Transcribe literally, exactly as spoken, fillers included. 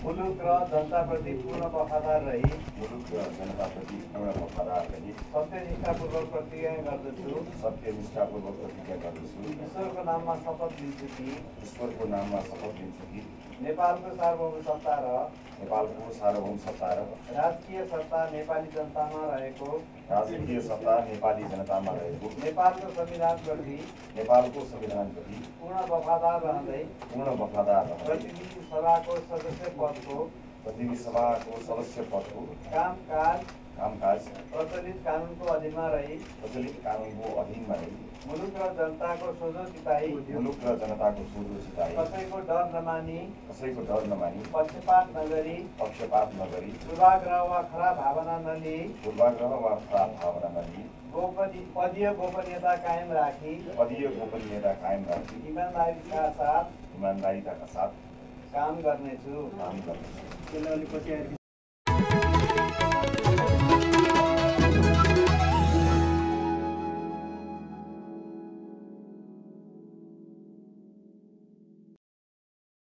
मुलुक र जनताप्रति पूर्ण वफादार रही मुलुक र जनताप्रति पूर्ण वफादार रही सत्यनिष्ठापूर्वक प्रतिज्ञा गर्दछु सत्यनिष्ठापूर्वक प्रतिज्ञा गर्दछु ईश्वरको नाममा शपथ लिन्छु कि ईश्वरको नाममा शपथ लिन्छु कि नेपालको सार्वभौम सत्ता र नेपालको सार्वभौम सत्ता र राजकीय सत्ता नेपाली जनतामा रहेको राजकीय सत्ता नेपाली जनतामा रहेको नेपालको संविधानप्रति नेपालको संविधानप्रति पूर्ण वफादार रहँदै पूर्ण वफादार रहँदै प्रतिनिधि सभाको सदस्य पदको प्रतिनिधि सभाको सदस्य पदको कामकाज कामकाज प्रचलित कानुनको अधीनमा रही प्रचलित कानुनको अधीनमा रही मुलुक र जनताको सोझो चिताई मुलुक र जनताको सोझो चिताई कसैको डर नमानी कसैको डर नमानी पक्षपात नगरी पक्षपात नगरी पूर्वाग्रह वा खराब भावना नलिई पूर्वाग्रह वा खराब भावना नलिई गोपनीय पदीय गोपनीयता कायम राखी पदीय गोपनीयता कायम राखी ईमानदारीका साथ ईमानदारीताका साथ काम गर्नेछु काम गर्नेछु।